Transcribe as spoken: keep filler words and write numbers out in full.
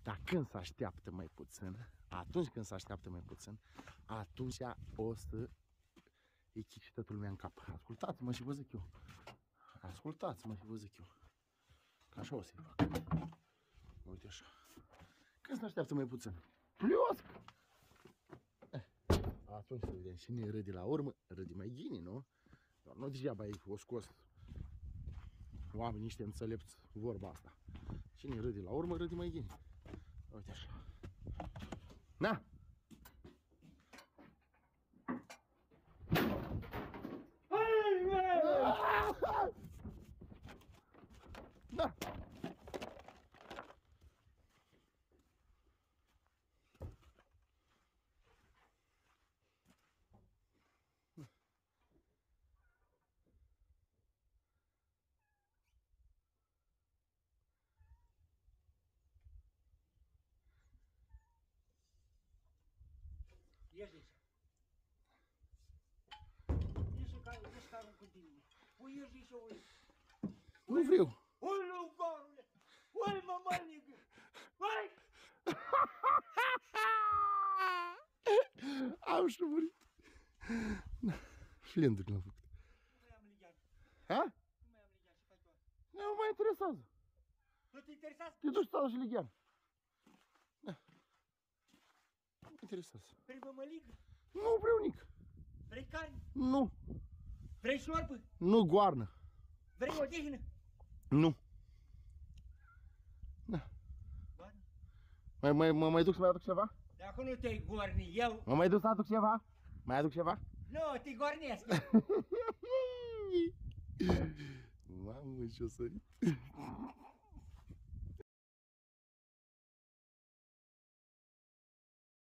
Dar când se așteaptă mai puțin, atunci când se așteaptă mai puțin, atunci o să îi chici toată lumea în cap. Ascultați-mă și vă zic eu. Ascultați-mă și vă zic eu. Că așa o să-i fac. Uite așa. Când se așteaptă mai puțin. Pliosc! Eh, atunci să vedem. Cine râde la urmă, râde mai ghini, nu? Dar nu degeaba ai o scos oamenii niște înțelepți vorba asta. Cine râde la urmă, râde mai ghini. Uite așa. Na! Da! Ieși de aici. Ieși ca, ieși ca în continuu. Ui, ieși de aici, ui. Nu vreau. Ui, lugarule! Ui, mămăligă! Ui! Am și murit. Flenduri l-am făcut. Nu mai am lighean. Ha? Nu mai am lighean, ce faci tu? Nu mă mai interesează. Nu te interesează? Te duci să și lighean. Da. Nu mă interesează. Vrei mămăligă? Nu vreau nic. Vrei carne? Nu. Vrei șorbă? Nu goarnă. Vrei odihnă? Nu. Da. Goarnă? Mai, mai, mă mai duc să mai aduc ceva? Dacă nu te-ai gorni eu... Mă mai duc să aduc ceva? Mai aduc ceva? Nu, te gornesc! Mamă, ce-o sărit.